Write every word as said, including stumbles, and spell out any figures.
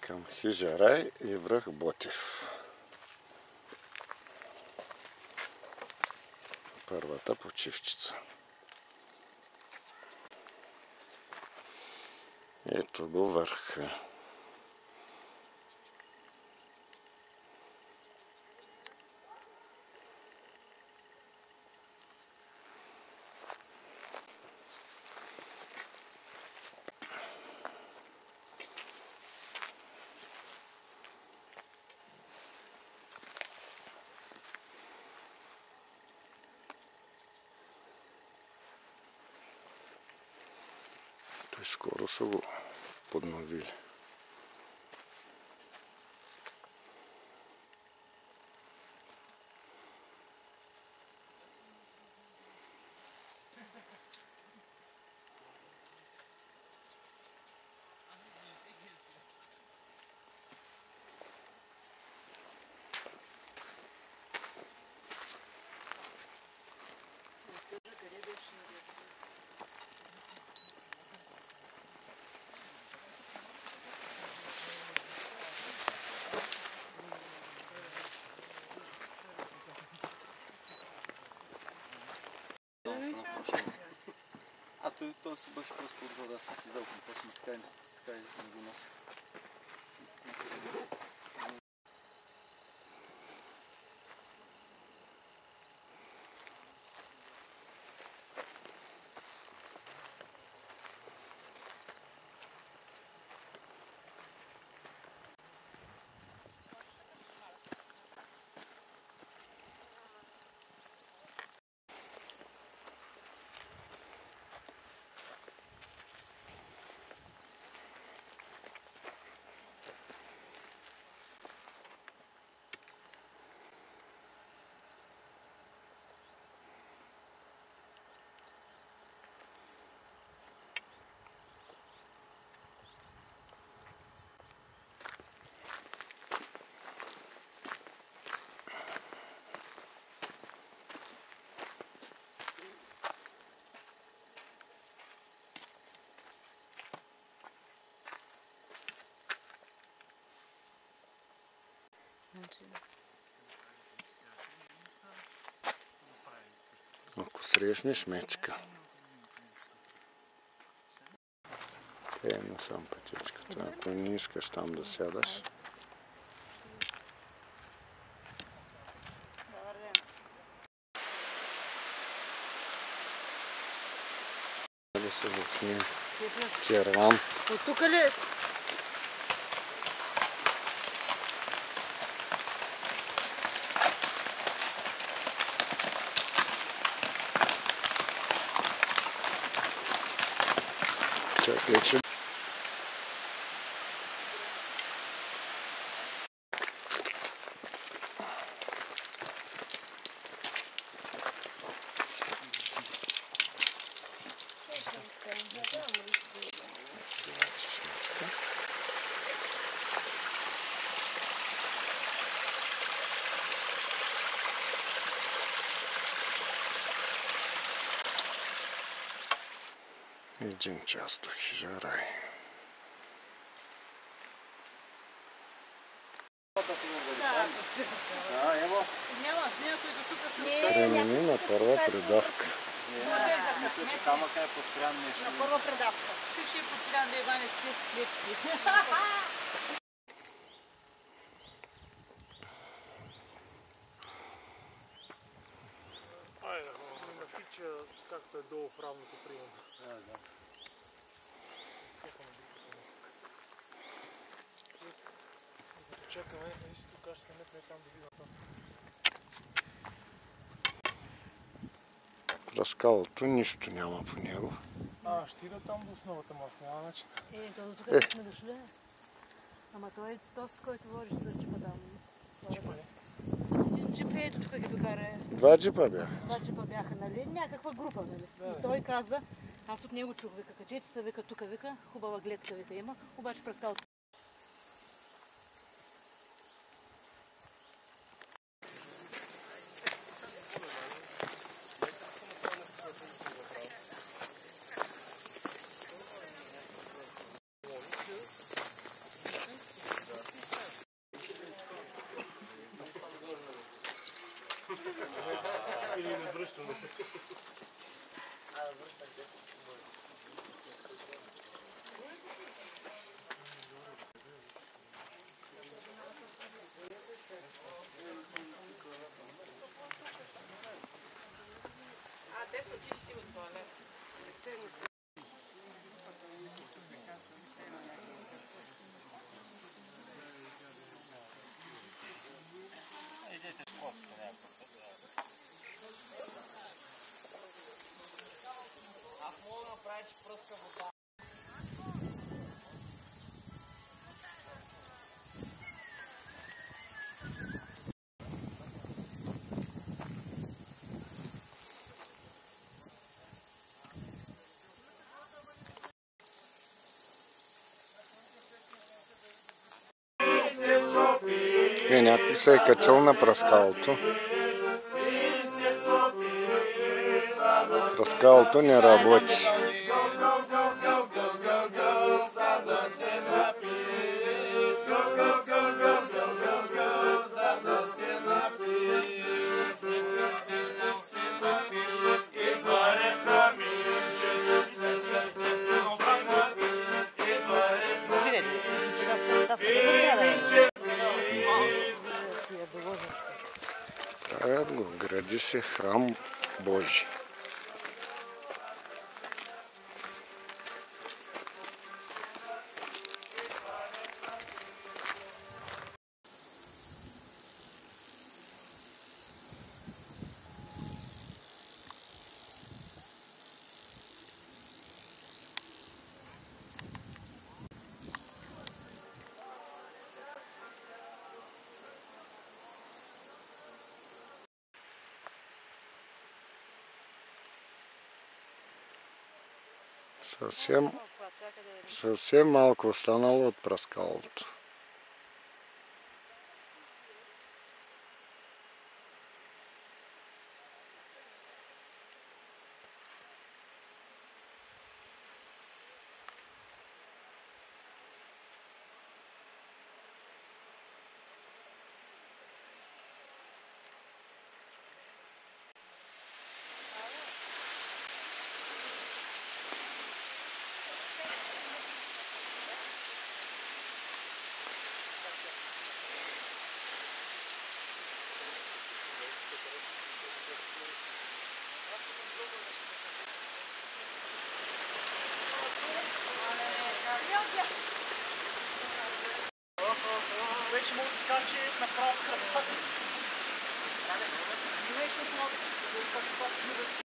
към хижа Рай и връх Ботев. Първата почивчица. Ето го върха. Той скоро са го подновили. А той, той си беше просто от вода, си си дал компостно, така и не го нося. Ако срещнеш мечка. Е, насам пътечката. Ако не искаш там да сядаш. Да се засмим керван. От тук ли? Чакай, че... Един час до хижа Рай. Премини на първа предавка. Мисля, че камъка е подпрян нещо. На първа предавка. Ти ще е подпрян да Иване с клетки. Айде, на пича, както е долу в равното приема. Да, да. Чакаме, наистина тук ще се метне там да видим там. Разкалото нищо няма по него. А, ще ида там до основата му, аз няма начин. Е, то до тук сме дошли. Ама той е този, който водиш с джипа там. Джипа ли? С един джип е, ето тук ги докара. Два джипа бяха. Два джипа бяха, нали? Някаква група, нали? Да, И той каза, аз от него чух, вика, качете се, вика, тук, вика, хубава гледка, вика, има, обаче през скалата. Е, някой се е качил на праскалото. Праскалото не работи. Правят го, гради се храм Божий. Съвсем, съвсем малко останало от праскалото. Вече мога да кажа, че направо кръвта да се... Не, защото